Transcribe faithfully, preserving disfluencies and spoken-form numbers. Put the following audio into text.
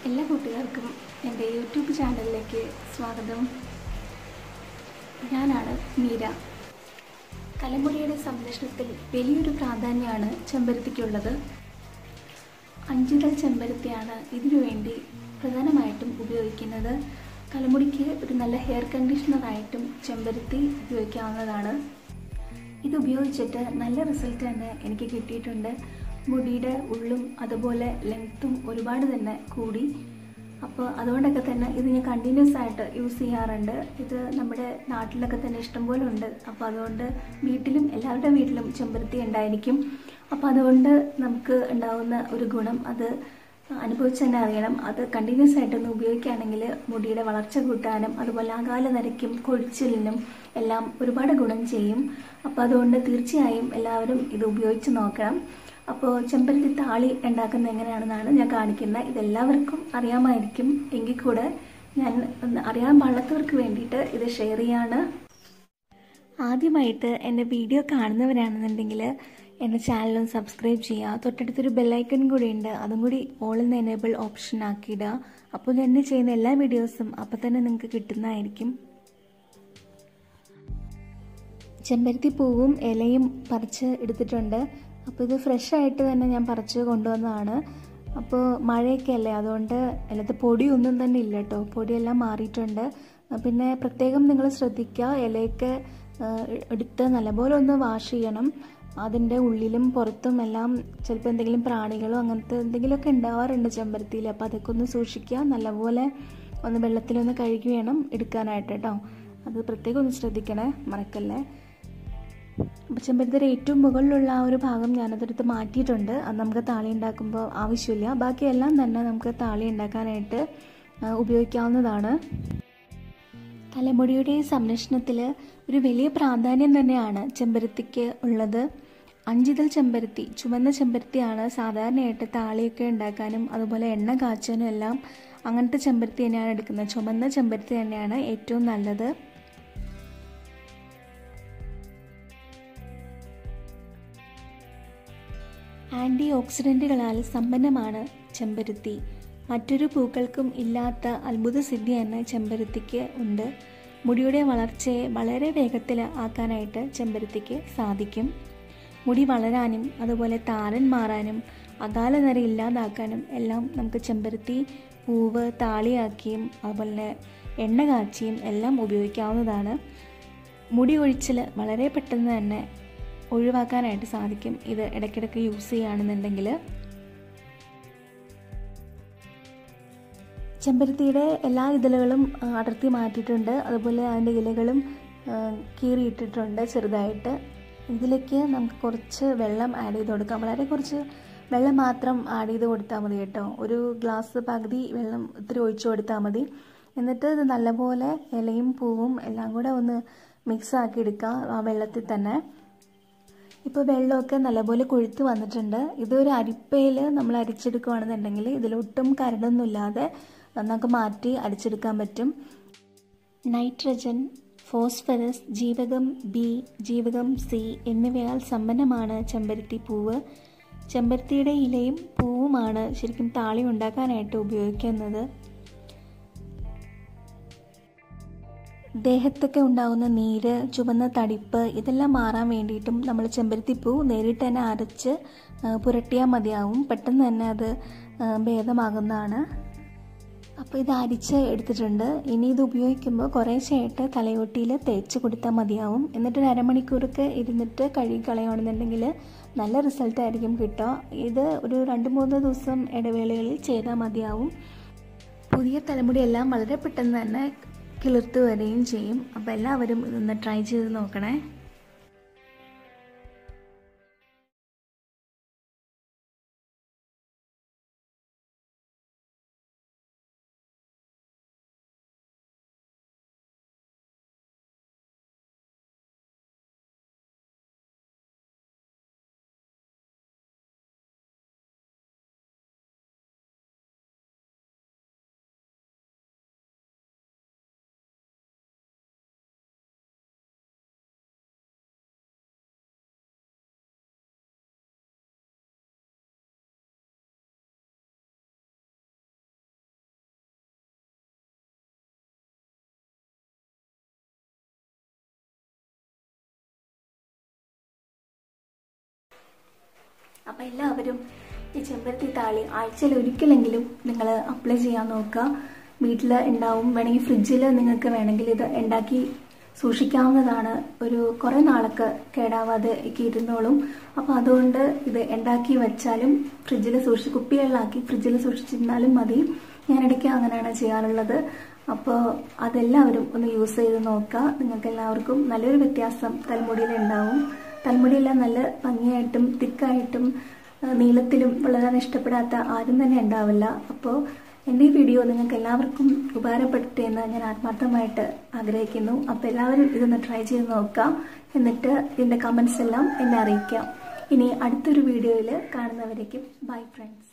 എല്ലാ കൂട്ടുകാർക്കും എൻ്റെ യൂട്യൂബ് ചാനലിലേക്ക് സ്വാഗതം. ഞാനാണ് മീര. തലമുടിയുടെ സംരക്ഷണത്തിൽ വലിയൊരു പ്രാധാന്യമാണ് ചെമ്പരത്തിക്കുള്ളത്. അഞ്ചിതൾ ചെമ്പരത്തിയാണ് ഇതിനുവേണ്ടി പ്രധാനമായിട്ടും ഉപയോഗിക്കുന്നത്. തലമുടിക്ക് ഒരു നല്ല ഹെയർ കണ്ടീഷണറായിട്ടും ചെമ്പരത്തി ഉപയോഗിക്കാവുന്നതാണ്. ഇത് ഉപയോഗിച്ചിട്ട് നല്ല റിസൾട്ട് തന്നെ എനിക്ക് കിട്ടിയിട്ടുണ്ട്. മുടിയുടെ ഉള്ളും അതുപോലെ ലെങ്ത്തും ഒരുപാട് തന്നെ കൂടി. അപ്പോൾ അതുകൊണ്ടൊക്കെ തന്നെ ഇത് ഞാൻ കണ്ടിന്യൂസ് ആയിട്ട് യൂസ് ചെയ്യാറുണ്ട്. ഇത് നമ്മുടെ നാട്ടിലൊക്കെ തന്നെ ഇഷ്ടംപോലെ ഉണ്ട്. അപ്പോൾ അതുകൊണ്ട് വീട്ടിലും എല്ലാവരുടെ വീട്ടിലും ചെമ്പരത്തി ഉണ്ടായിരിക്കും. അപ്പോൾ അതുകൊണ്ട് നമുക്ക് ഉണ്ടാകുന്ന ഒരു ഗുണം അത് അനുഭവിച്ച് തന്നെ അറിയണം. അത് കണ്ടിന്യൂസ് ആയിട്ടൊന്ന് ഉപയോഗിക്കുകയാണെങ്കിൽ മുടിയുടെ വളർച്ച കൂട്ടാനും അതുപോലെ അകാല നരയ്ക്കും കൊഴിച്ചിലിനും എല്ലാം ഒരുപാട് ഗുണം ചെയ്യും. അപ്പോൾ അതുകൊണ്ട് തീർച്ചയായും എല്ലാവരും ഇത് ഉപയോഗിച്ച് നോക്കണം. അപ്പോൾ ചെമ്പരത്തി താളി ഉണ്ടാക്കുന്നത് എങ്ങനെയാണെന്നാണ് ഞാൻ കാണിക്കുന്നത്. ഇതെല്ലാവർക്കും അറിയാമായിരിക്കും, എങ്കിൽ കൂടെ ഞാൻ അറിയാൻ പാടാത്തവർക്ക് വേണ്ടിയിട്ട് ഇത് ഷെയർ ചെയ്യാണ്. ആദ്യമായിട്ട് എൻ്റെ വീഡിയോ കാണുന്നവരാണെന്നുണ്ടെങ്കിൽ എൻ്റെ ചാനലൊന്ന് സബ്സ്ക്രൈബ് ചെയ്യുക. തൊട്ടടുത്തൊരു ബെല്ലൈക്കൺ കൂടി ഉണ്ട്, അതും കൂടി ഓൾ ഇൻ എനേബിൾ ഓപ്ഷൻ ആക്കിയിടുക. അപ്പോൾ ഞാൻ ചെയ്യുന്ന എല്ലാ വീഡിയോസും അപ്പം തന്നെ നിങ്ങൾക്ക് കിട്ടുന്നതായിരിക്കും. ചെമ്പരത്തി പൂവും ഇലയും പറിച്ച് എടുത്തിട്ടുണ്ട്. അപ്പോൾ ഇത് ഫ്രഷ് ആയിട്ട് തന്നെ ഞാൻ പറിച്ച് കൊണ്ടുവന്നതാണ്. അപ്പോൾ മഴയൊക്കെ അല്ലേ, അതുകൊണ്ട് അതിലത്തെ പൊടിയൊന്നും തന്നെ ഇല്ല കേട്ടോ. പൊടിയെല്ലാം മാറിയിട്ടുണ്ട്. പിന്നെ പ്രത്യേകം നിങ്ങൾ ശ്രദ്ധിക്കുക, ഇലയൊക്കെ എടുത്ത് നല്ലപോലെ ഒന്ന് വാഷ് ചെയ്യണം. അതിൻ്റെ ഉള്ളിലും പുറത്തും എല്ലാം ചിലപ്പോൾ എന്തെങ്കിലും പ്രാണികളോ അങ്ങനത്തെ എന്തെങ്കിലുമൊക്കെ ഉണ്ടാവാറുണ്ട് ചെമ്പരത്തിയിൽ. അപ്പോൾ അതൊക്കെ ഒന്ന് സൂക്ഷിക്കുക. നല്ലപോലെ ഒന്ന് വെള്ളത്തിലൊന്ന് കഴുകി വേണം എടുക്കാനായിട്ട് കേട്ടോ. അത് പ്രത്യേകം ഒന്ന് ശ്രദ്ധിക്കണേ, മറക്കല്ലേ. അപ്പോൾ ചെമ്പരത്തിയുടെ ഏറ്റവും മുകളിലുള്ള ആ ഒരു ഭാഗം ഞാനതെടുത്ത് മാറ്റിയിട്ടുണ്ട്. അത് നമുക്ക് താളി ഉണ്ടാക്കുമ്പോൾ ആവശ്യമില്ല. ബാക്കിയെല്ലാം തന്നെ നമുക്ക് താളി ഉണ്ടാക്കാനായിട്ട് ഉപയോഗിക്കാവുന്നതാണ്. തലമുടിയുടെ സംരക്ഷണത്തിൽ ഒരു വലിയ പ്രാധാന്യം തന്നെയാണ് ചെമ്പരത്തിക്ക് ഉള്ളത്. അഞ്ചിതൾ ചെമ്പരത്തി, ചുവന്ന ചെമ്പരത്തിയാണ് സാധാരണയായിട്ട് താളിയൊക്കെ ഉണ്ടാക്കാനും അതുപോലെ എണ്ണ കാച്ചാനും എല്ലാം അങ്ങനത്തെ ചെമ്പരത്തി തന്നെയാണ് എടുക്കുന്നത്. ചുവന്ന ചെമ്പരത്തി തന്നെയാണ് ഏറ്റവും നല്ലത്. ആൻറ്റി ഓക്സിഡൻറ്റുകളാൽ സമ്പന്നമാണ് ചെമ്പരത്തി. മറ്റൊരു പൂക്കൾക്കും ഇല്ലാത്ത അത്ഭുത സിദ്ധി തന്നെ ചെമ്പരത്തിക്ക് ഉണ്ട്. മുടിയുടെ വളർച്ചയെ വളരെ വേഗത്തിൽ ആക്കാനായിട്ട് ചെമ്പരത്തിക്ക് സാധിക്കും. മുടി വളരാനും അതുപോലെ താരൻ മാറാനും അകാല നര ഇല്ലാതാക്കാനും എല്ലാം നമുക്ക് ചെമ്പരത്തി പൂവ് താളിയാക്കിയും അതുപോലെ എണ്ണ കാച്ചിയും എല്ലാം ഉപയോഗിക്കാവുന്നതാണ്. മുടി ഒഴിച്ചിൽ വളരെ പെട്ടെന്ന് തന്നെ ഒഴിവാക്കാനായിട്ട് സാധിക്കും ഇത് ഇടയ്ക്കിടയ്ക്ക് യൂസ് ചെയ്യുകയാണെന്നുണ്ടെങ്കിൽ. ചെമ്പരത്തിയുടെ എല്ലാ ഇതളുകളും അടർത്തി മാറ്റിയിട്ടുണ്ട്. അതുപോലെ അതിൻ്റെ ഇലകളും കീറിയിട്ടിട്ടുണ്ട് ചെറുതായിട്ട്. ഇതിലേക്ക് നമുക്ക് കുറച്ച് വെള്ളം ആഡ് ചെയ്ത് കൊടുക്കാം. വളരെ കുറച്ച് വെള്ളം മാത്രം ആഡ് ചെയ്ത് കൊടുത്താൽ മതി കേട്ടോ. ഒരു ഗ്ലാസ് പകുതി വെള്ളം ഇത്തിരി ഒഴിച്ചു കൊടുത്താൽ മതി. എന്നിട്ട് ഇത് നല്ലപോലെ ഇലയും പൂവും എല്ലാം കൂടെ ഒന്ന് മിക്സ് ആക്കി എടുക്കുക ആ വെള്ളത്തിൽ തന്നെ. ഇപ്പോൾ വെള്ളമൊക്കെ നല്ലപോലെ കൊഴുത്ത് വന്നിട്ടുണ്ട്. ഇതൊരു അരിപ്പയിൽ നമ്മൾ അരിച്ചെടുക്കുകയാണെന്നുണ്ടെങ്കിൽ ഇതിലൊട്ടും കരടൊന്നുമില്ലാതെ നമുക്ക് മാറ്റി അരിച്ചെടുക്കാൻ പറ്റും. നൈട്രജൻ, ഫോസ്ഫറസ്, ജീവകം ബി, ജീവകം സി എന്നിവയാൽ സമ്പന്നമാണ് ചെമ്പരത്തി പൂവ്. ചെമ്പരത്തിയുടെ ഇലയും പൂവുമാണ് ശരിക്കും താളി ഉണ്ടാക്കാനായിട്ട് ഉപയോഗിക്കുന്നത്. ദേഹത്തൊക്കെ ഉണ്ടാകുന്ന നീര്, ചുവന്ന തടിപ്പ് ഇതെല്ലാം മാറാൻ വേണ്ടിയിട്ടും നമ്മൾ ചെമ്പരത്തിപ്പൂ നേരിട്ട് തന്നെ അരച്ച് പുരട്ടിയാൽ മതിയാവും. പെട്ടെന്ന് തന്നെ അത് ഭേദമാകുന്നതാണ്. അപ്പോൾ ഇത് അരിച്ച് എടുത്തിട്ടുണ്ട്. ഇനി ഇത് ഉപയോഗിക്കുമ്പോൾ കുറേശ്ശെയായിട്ട് തലയോട്ടിയിൽ തേച്ച് കൊടുത്താൽ മതിയാവും. എന്നിട്ടൊരു അരമണിക്കൂറൊക്കെ ഇരുന്നിട്ട് കഴുകി കളയുകയാണെന്നുണ്ടെങ്കിൽ നല്ല റിസൾട്ടായിരിക്കും കിട്ടുക. ഇത് ഒരു രണ്ട് മൂന്ന് ദിവസം ഇടവേളകളിൽ ചെയ്താൽ മതിയാവും. പുതിയ തലമുടിയെല്ലാം വളരെ പെട്ടെന്ന് തന്നെ കിളിർത്ത് വരികയും ചെയ്യും. അപ്പോൾ എല്ലാവരും ഇതൊന്ന് ട്രൈ ചെയ്ത് നോക്കണേ. അപ്പോൾ എല്ലാവരും ഈ ചെമ്പരത്തി താളി ആഴ്ചയിൽ ഒരിക്കലെങ്കിലും നിങ്ങൾ അപ്ലൈ ചെയ്യാൻ നോക്കുക. വീട്ടിൽ ഉണ്ടാവും, വേണമെങ്കിൽ ഫ്രിഡ്ജിൽ നിങ്ങൾക്ക് വേണമെങ്കിൽ ഇത് ഉണ്ടാക്കി സൂക്ഷിക്കാവുന്നതാണ്. ഒരു കുറേ നാളൊക്കെ കേടാവാതെ ഒക്കെ ഇരുന്നോളും. അപ്പോൾ അതുകൊണ്ട് ഇത് ഉണ്ടാക്കി വെച്ചാലും ഫ്രിഡ്ജിൽ സൂക്ഷിച്ച് കുപ്പികളിലാക്കി ഫ്രിഡ്ജിൽ സൂക്ഷിച്ചിരുന്നാലും മതി. ഞാനിടയ്ക്ക് അങ്ങനെയാണ് ചെയ്യാറുള്ളത്. അപ്പോൾ അതെല്ലാവരും ഒന്ന് യൂസ് ചെയ്ത് നോക്കുക. നിങ്ങൾക്ക് എല്ലാവർക്കും നല്ലൊരു വ്യത്യാസം തലമുടിയിൽ ഉണ്ടാവും. തലമുടിയെല്ലാം നല്ല ഭംഗിയായിട്ടും തിക്കായിട്ടും നീളത്തിലും വളരാൻ ഇഷ്ടപ്പെടാത്ത ആരും തന്നെ ഉണ്ടാവില്ല. അപ്പോൾ എൻ്റെ ഈ വീഡിയോ നിങ്ങൾക്ക് എല്ലാവർക്കും ഉപകാരപ്പെട്ടെ എന്ന് ഞാൻ ആത്മാർത്ഥമായിട്ട് ആഗ്രഹിക്കുന്നു. അപ്പോൾ എല്ലാവരും ഇതൊന്ന് ട്രൈ ചെയ്ത് നോക്കാം. എന്നിട്ട് ഇതിൻ്റെ കമൻസ് എല്ലാം എന്നെ അറിയിക്കാം. ഇനി അടുത്തൊരു വീഡിയോയിൽ കാണുന്നവരേക്കും ബൈ ഫ്രണ്ട്സ്.